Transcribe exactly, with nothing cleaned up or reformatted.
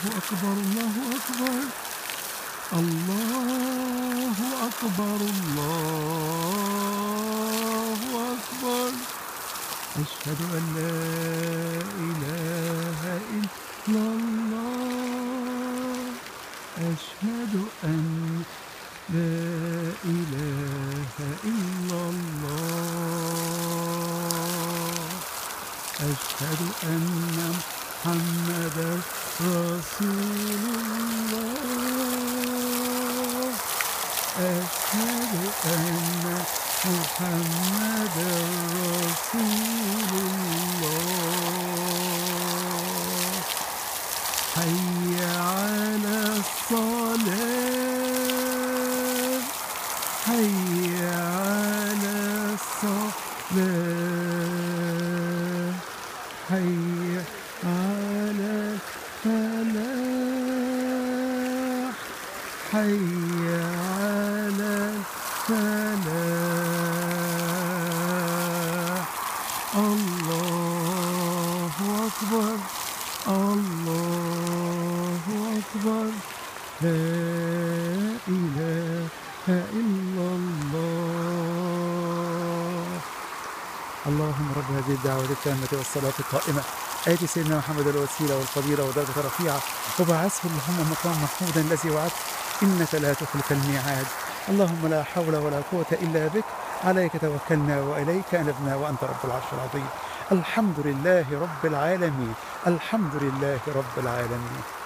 أكبر الله أكبر الله أكبر الله أكبر. أشهد أن لا إله إلا الله أشهد أن لا إله إلا الله أشهد أن محمدا رسول الله أشهد أن محمدا رسول الله. حي على الصلاة حي على الصلاة حي على الفلاح حي على الفلاح. الله أكبر الله أكبر لا إله إلا الله. اللهم رب هذه الدعوة التامة والصلاة القائمة آت سيدنا محمد الوسيلة والفضيلة ودرجة رفيعة وبعثه اللهم مقام محمودا الذي وعدت إنك لا تخلف الميعاد. اللهم لا حول ولا قوة إلا بك عليك توكلنا وإليك أنبنا وأنت رب العرش العظيم. الحمد لله رب العالمين الحمد لله رب العالمين.